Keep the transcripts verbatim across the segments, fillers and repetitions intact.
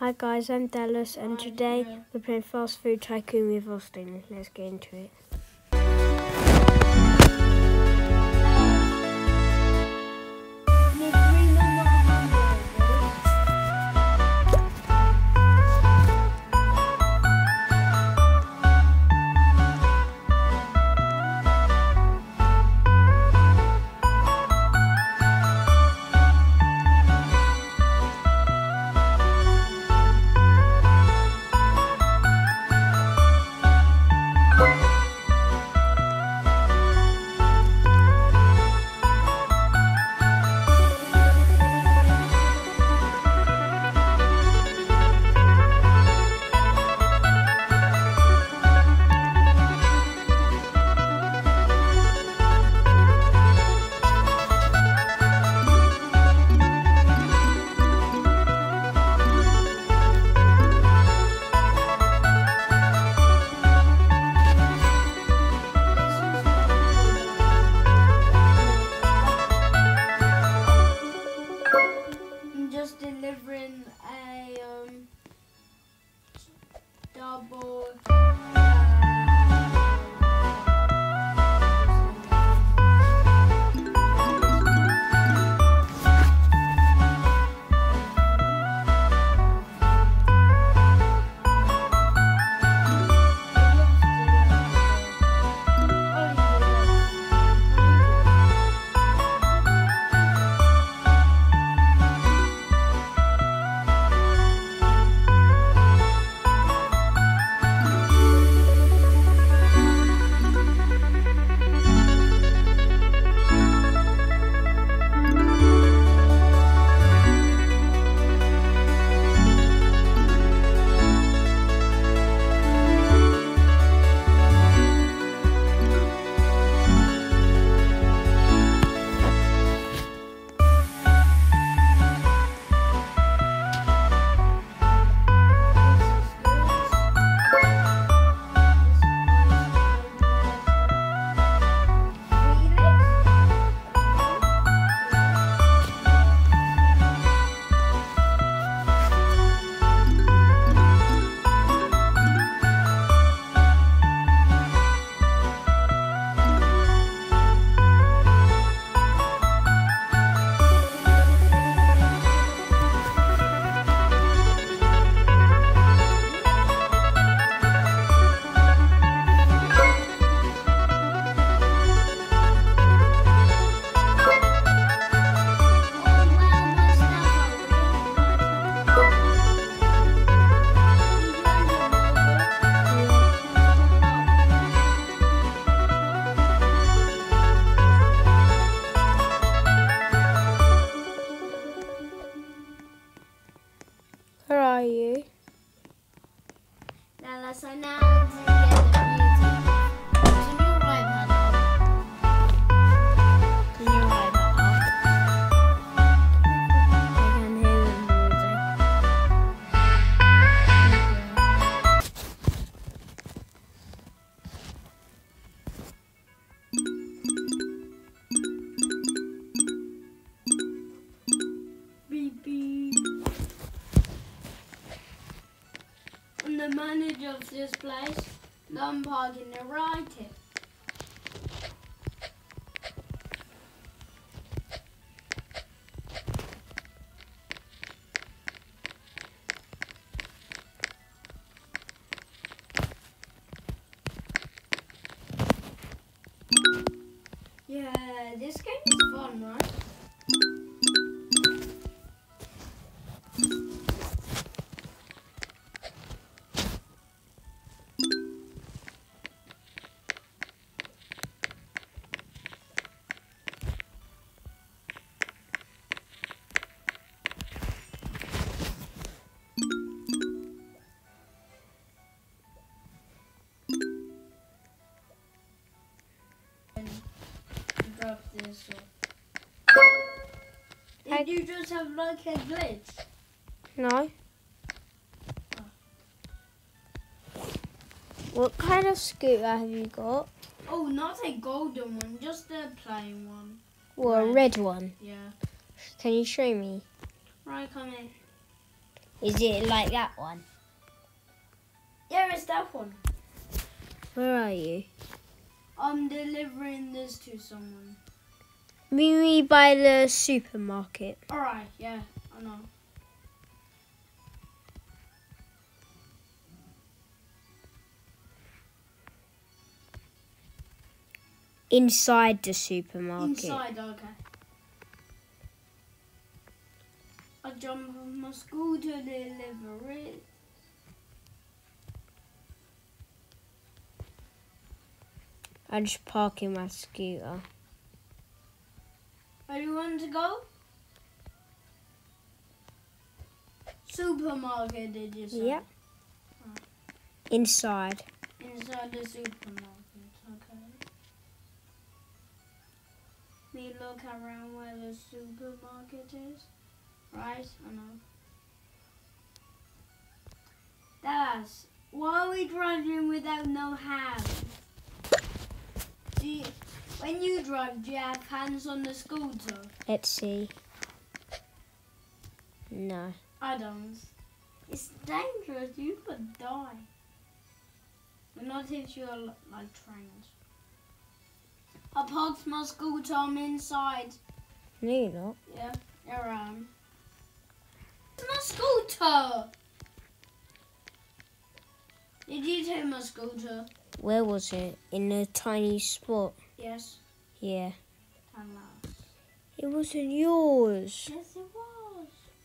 Hi guys, I'm Dallas and Hi, today yeah. we're playing Fast Food Tycoon with Austin. Let's get into it. Just delivering a um, double. Where are you? Now, so now to get the music. Can you write that up? Can you write that I can hear the music. Beep beep. I'm the manager of this place. I'm parking the right here. Yeah, this game is fun, right? Drop this off. Did I- you just have like a glitch? No? What kind of scooter have you got? Oh, not a golden one, just a plain one. Or a Red. red one? Yeah. Can you show me? Right, come in. Is it like that one? Yeah, it's that one. Where are you? I'm delivering this to someone. Meet me by the supermarket. Alright, yeah, I know. Inside the supermarket. Inside, okay. I jump on my scooter to deliver it. I'm just parking my scooter. Where do you want to go? Supermarket, did you say? Yep. Inside. Inside the supermarket, okay. We look around where the supermarket is. Right, I know. Dad, why are we driving without no hands? Do you, when you drive, do you have hands on the scooter? Let's see. No. I don't. It's dangerous, you could die. But not if you're li- like trained. I parked my scooter, I'm inside. No, you're not. Yeah, here I am. It's my scooter! Did you take my scooter? Where was it? In a tiny spot. Yes. Yeah. And last. It wasn't yours. Yes, it was.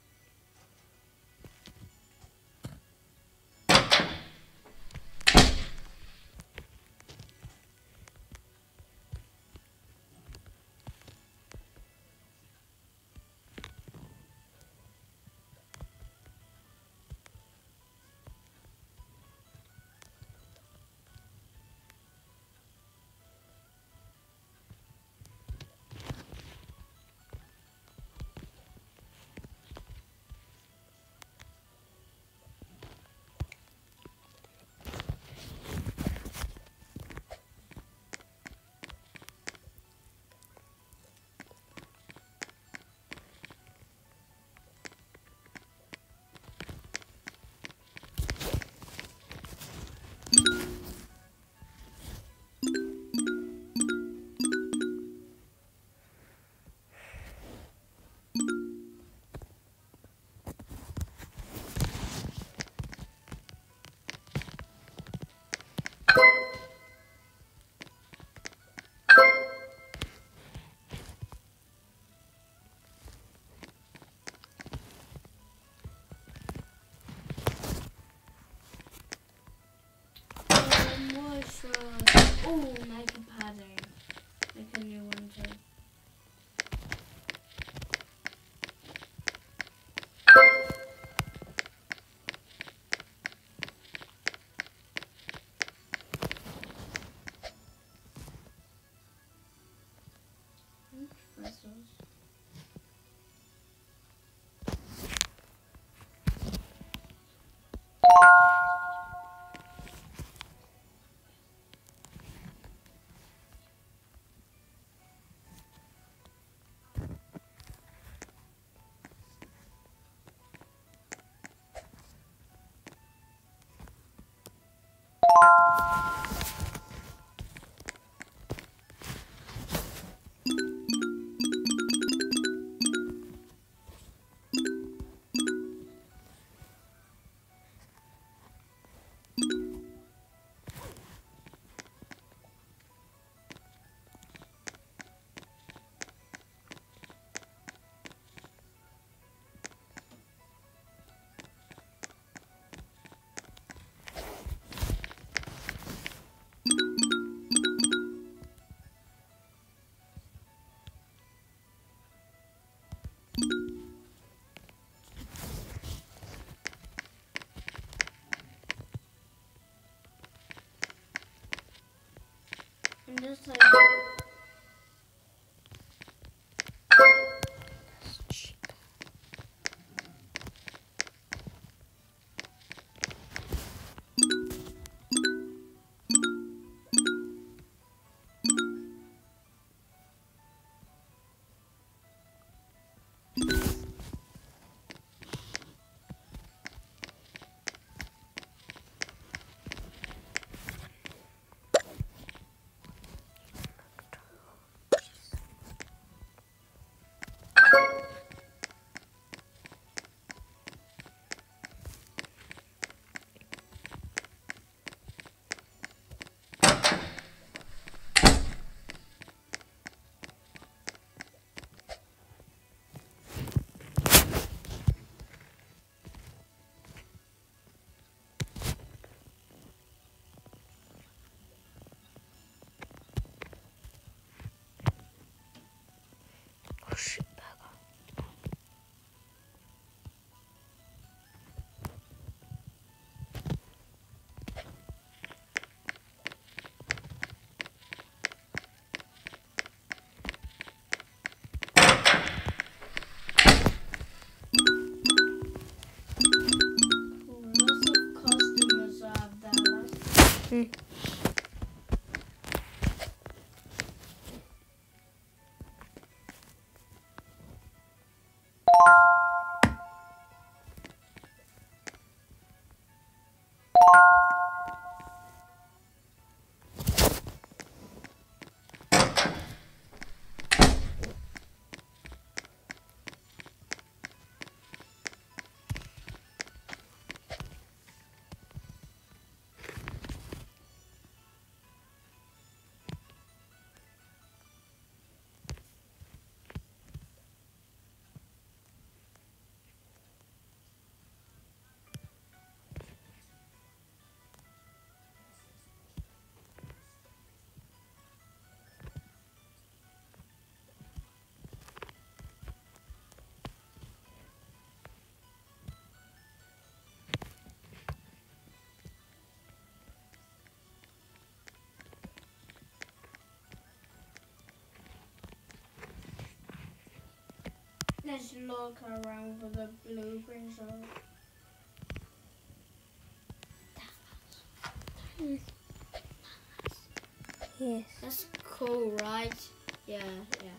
Oh, make a padding. Make a new one too. Bristles. And just like Hmm. Let's look around for the blueprint shop. Yes. That's cool, right? Yeah, yeah.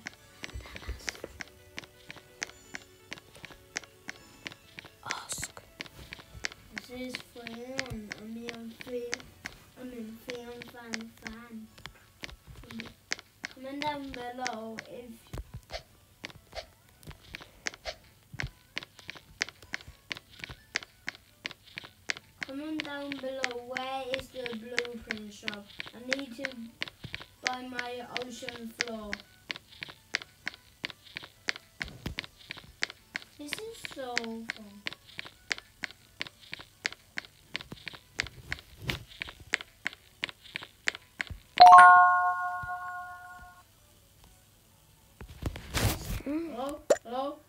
Ask. This is fun. I mean, I'm film. I mean, film fan fan. Comment down below if comment down below where is the blueprint shop. I need to buy my ocean floor. This is so fun. Hello? Hello?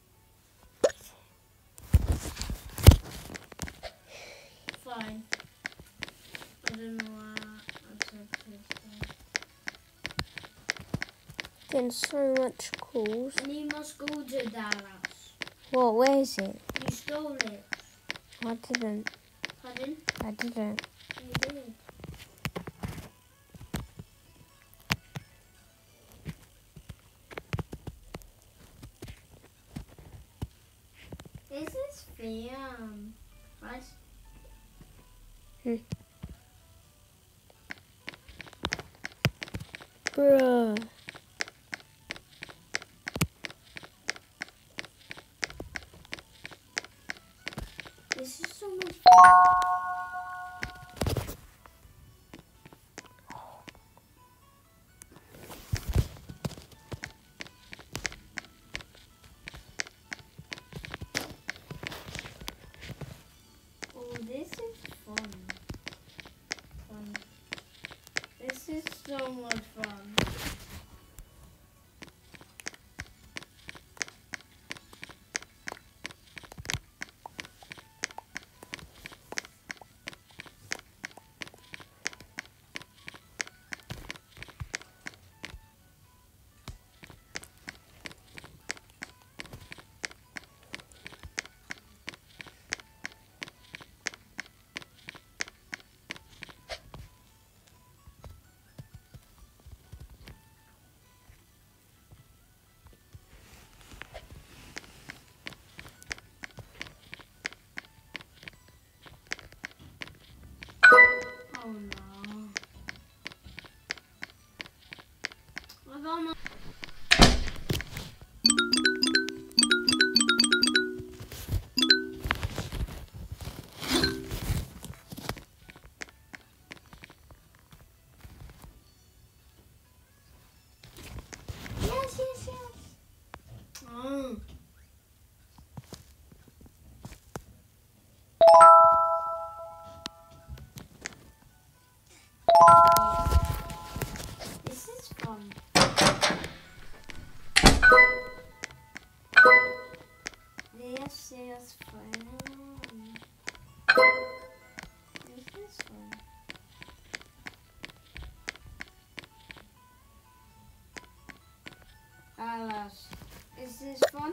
Fine. I don't know why I said this. Getting so much calls. And you must go to Dallas. What? Where is it? You stole it. I didn't. Pardon? I didn't. You did. This is film. Right? Bruh. This is so much fun. Oh, this is fun. Fun. This is so much fun. Oh no. I got my Yes, yes, yes. Oh. This is fun. This is fun. This is fun. Alas, is this fun?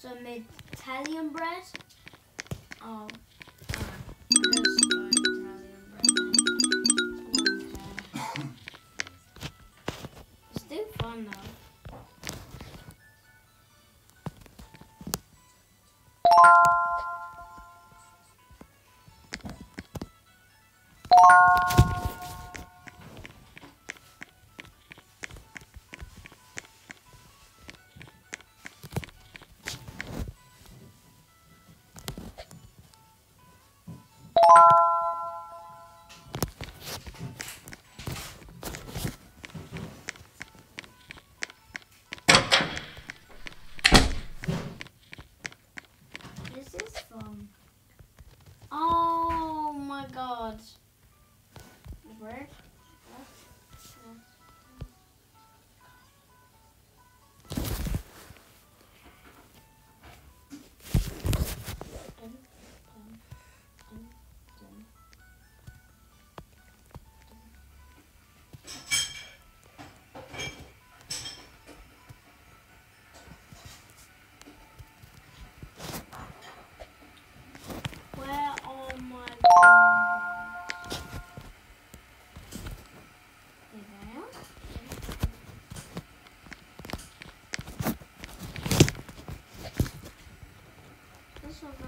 some Italian bread. Oh, oh. Just got Italian bread. Okay. It's still fun though. This is fun. Oh my god. Where? Where are my bombs? Here they are. This will go.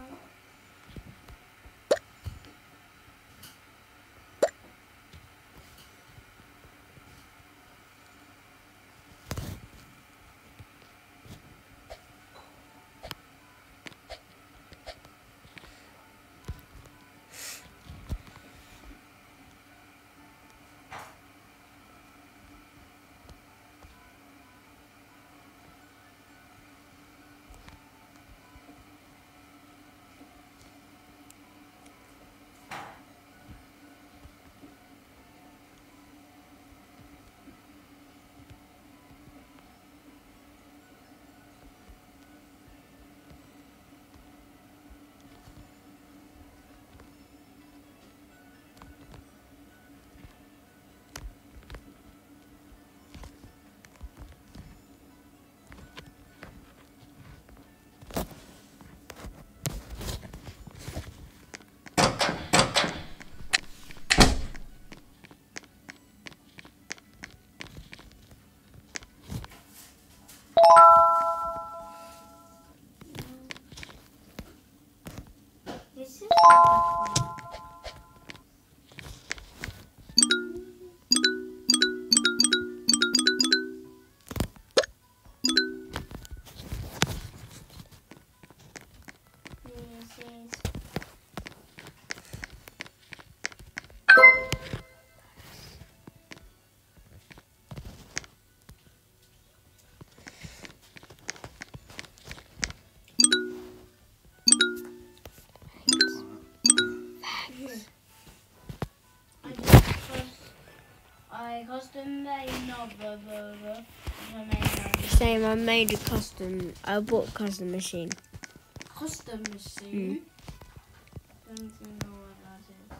This is not fun. This is I just cus- I custom made another burger. I made another Same, I made a custom, I bought a custom machine. custom machine. Don't even know what that is.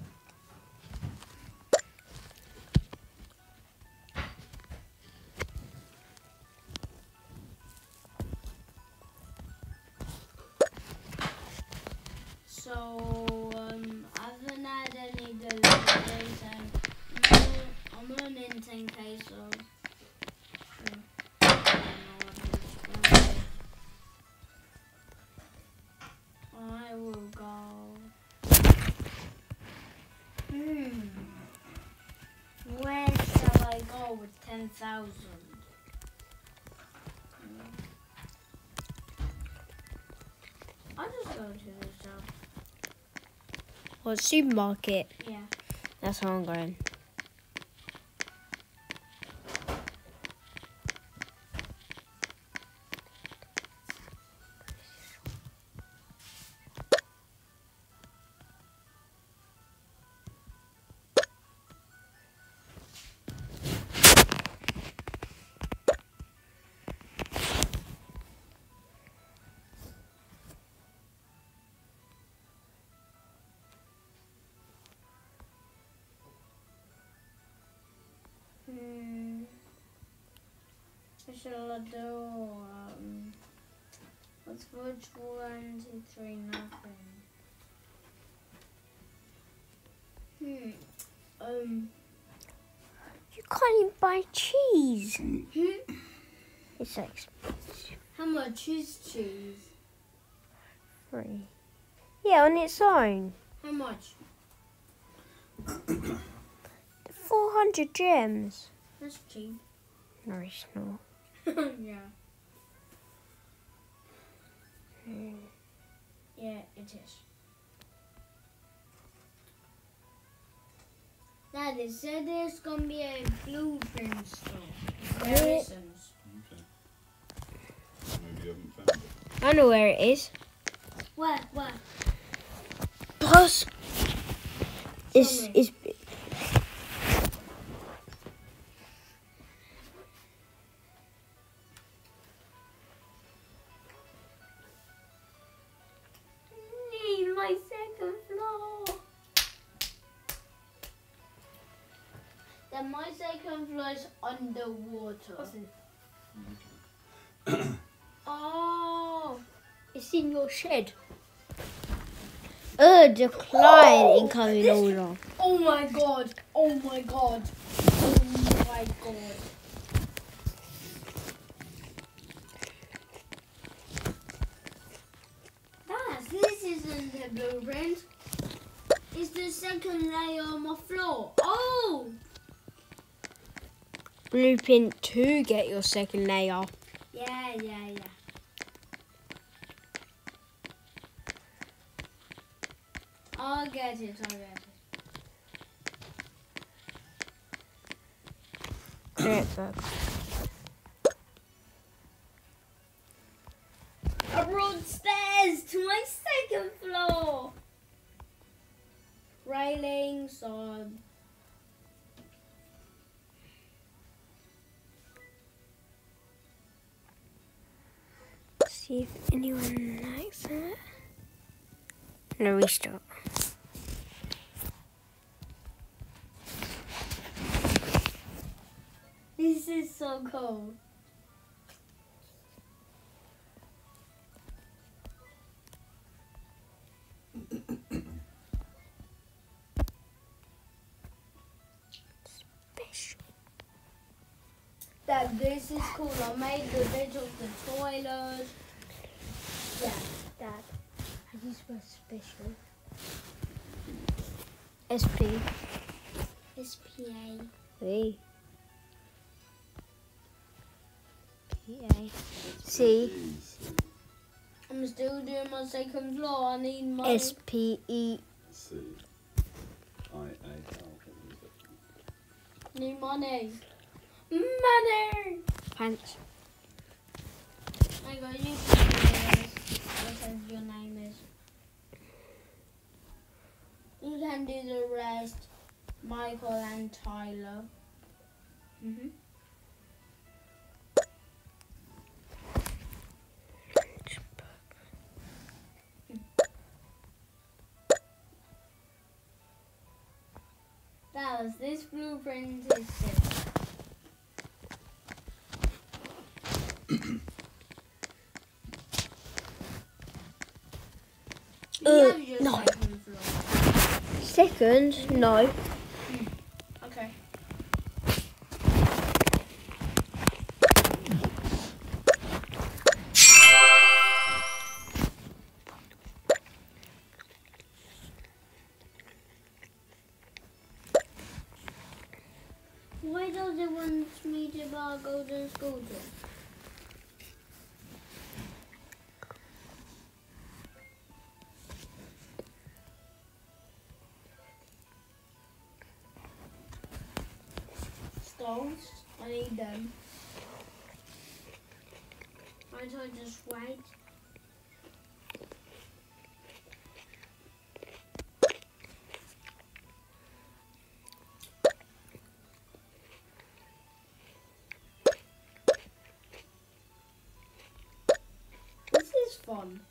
So um, I haven't had any deliveries and I'm earning ten K, so yeah. I don't know what it is. I will go. Hmm. Where shall I go with ten thousand? I'll just go to this shop. Or supermarket. Yeah. That's how I'm going. Hmm. What shall I do? Um, What's for twenty-three? Nothing. Hmm. Um. You can't even buy cheese. Hmm? It's so expensive. How much is cheese? Free. Yeah, on its own. How much? four hundred gems. That's cheap. No, it's not. Yeah. Mm. Yeah, it is. Daddy said there's gonna be a blueprint store. There Really? isn't. Okay. Maybe you haven't found it. I know where it is. Where? Where? Plus, it's, me. it's, Need my second floor. Then my second floor is underwater. Oh. it's in your shed. Uh, decline incoming order. Oh my god. Oh my god. Oh my god. Dad, this isn't the blueprint. It's the second layer on my floor. Oh! Blueprint to get your second layer. Yeah, yeah, yeah. I'll get it, I'll get it. Correct, bug. I brought stairs to my second floor. Railings on. See if anyone likes it. No, restart. This is so cool. Special. Dad, this is cool. I made the bed of the toilet. Yeah. Dad, how do you spell special? S P. S P A. V. P A. C. Jeez. I'm still doing my second floor. I need my. S P E. C. I A L. What is it? Need money. Money! Pants. I got you. Whatever your name is. You can do the rest. Michael and Tyler. Mm-hmm. That was this blueprint is sick. Uh, You have your no. second floor. Second, no. Okay. Why does it want me to uh, go to school then? Stones, I need them. Might I just wait? This is fun.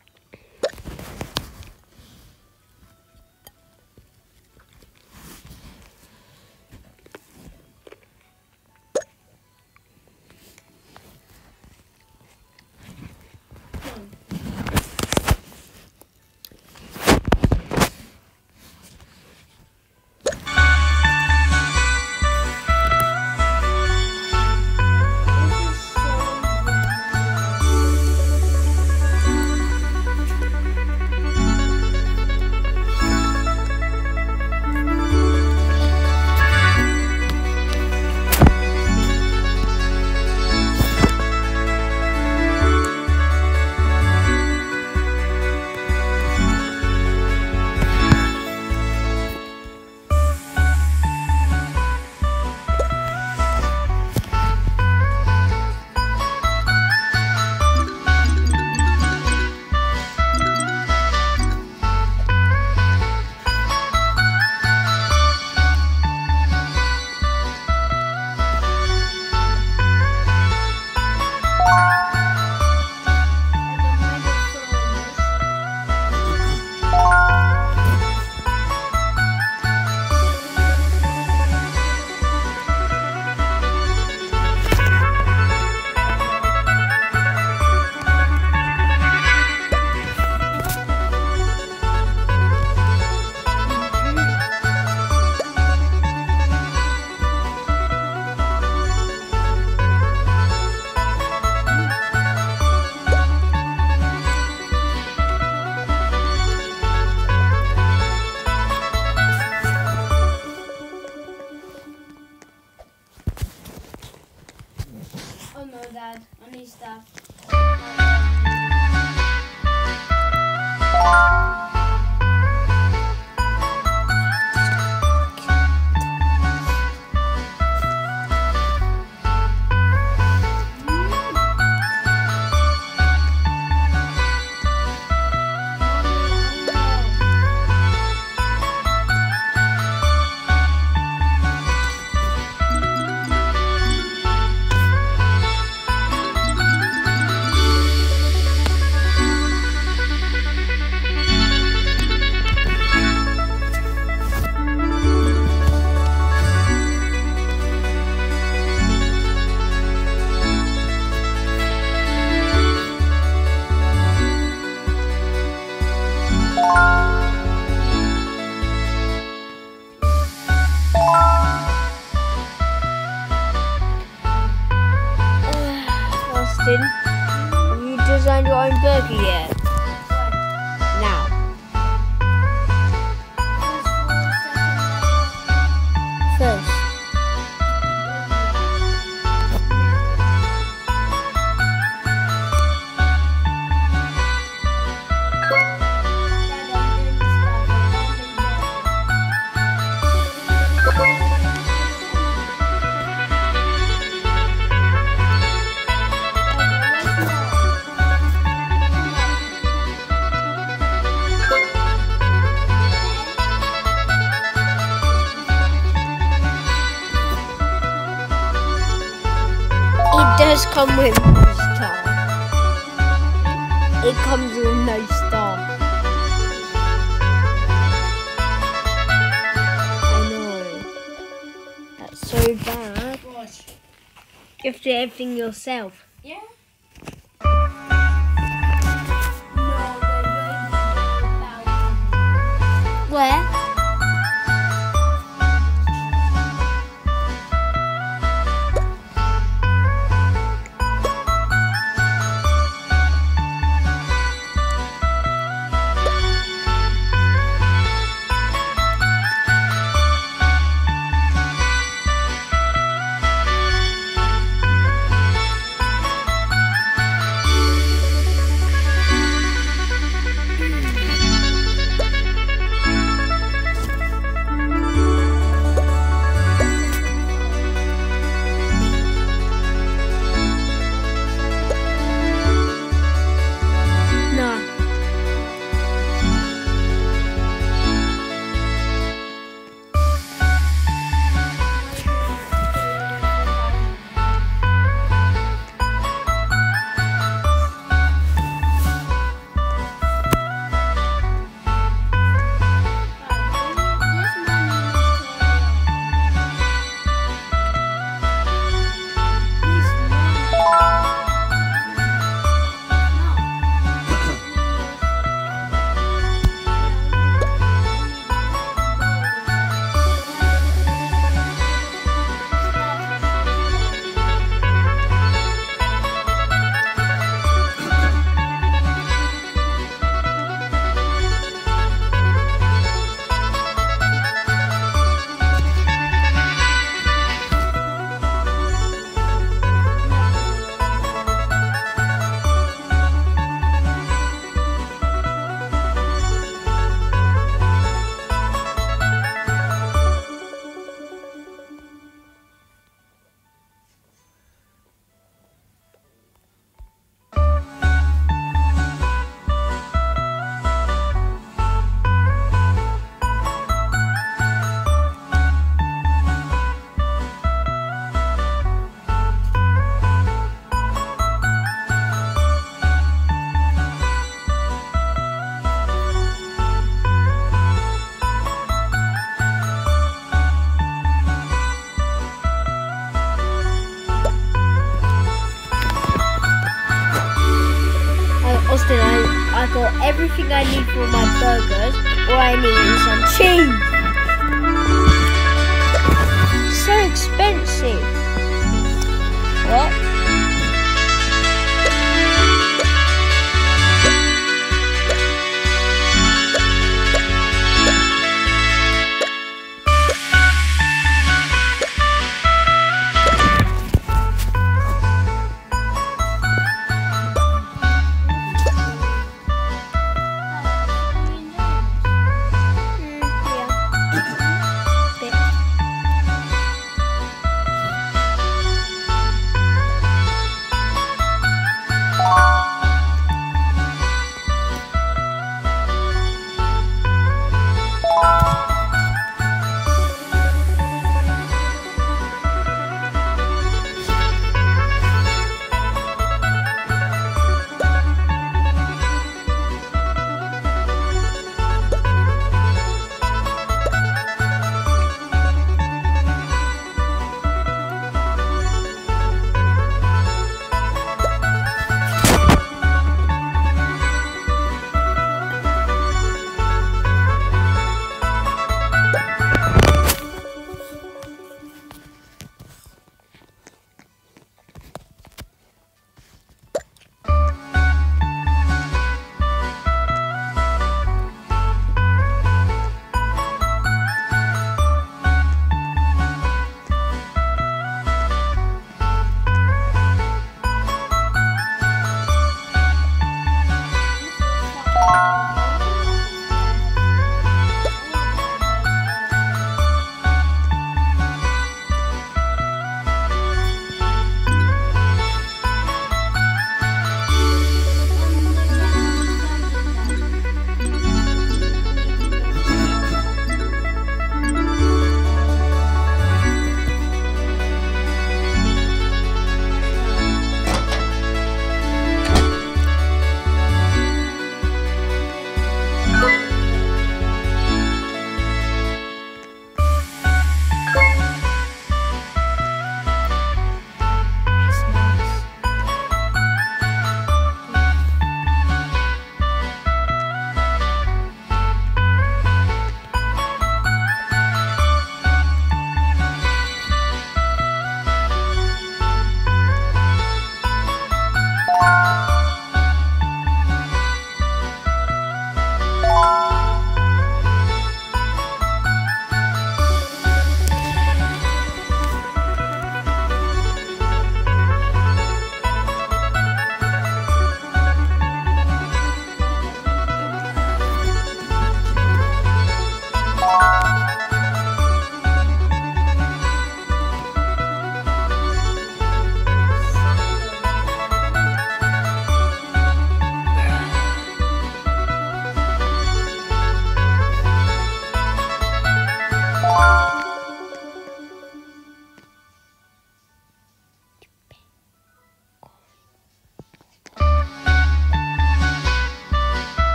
Fun. new stuff. Austin, have you designed your own burger yet? Now. First. It does come with no star. It comes with no star. I know. That's so bad. Watch. You have to do everything yourself. Yeah. No, they're really about Where? Austin, I, I got everything I need for my burgers. All I need is some cheese.